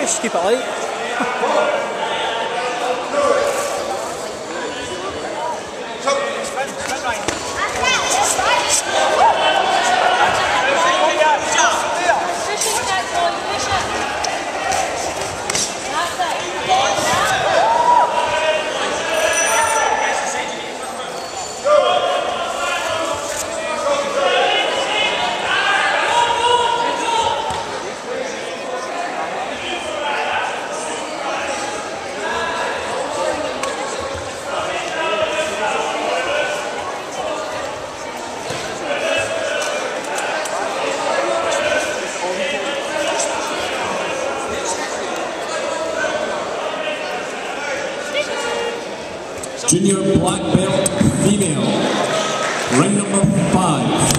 Just keep it light. Junior black belt female, ring number 5.